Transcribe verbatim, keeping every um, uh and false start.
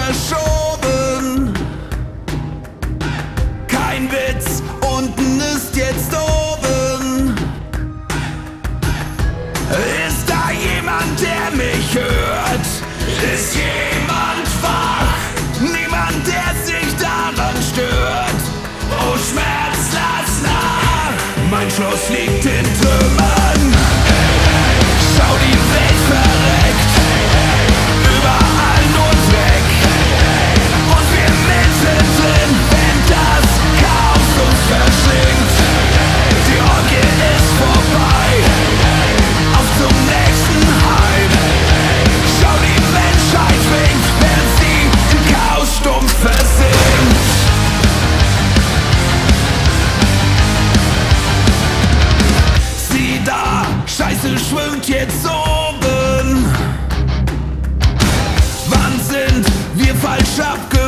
verschoben. Kein Witz, unten ist jetzt oben. Ist da jemand, der mich hört? Ist jemand wach? Niemand, der sich daran stört. Oh Schmerz, lass nach. Mein Schloss liegt in Trümmern. Schau, die Welt verreckt. Überall nur Dreck. Und wir mittendrin, wenn das Chaos uns verschlingt. Die Orgie ist vorbei. Auf zum nächsten Hype. Schau, die Menschheit winkt, während sie im Chaos stumpf versinkt. Sieh da, Scheiße schwimmt jetzt oben. Wann sind wir falsch abgewogen?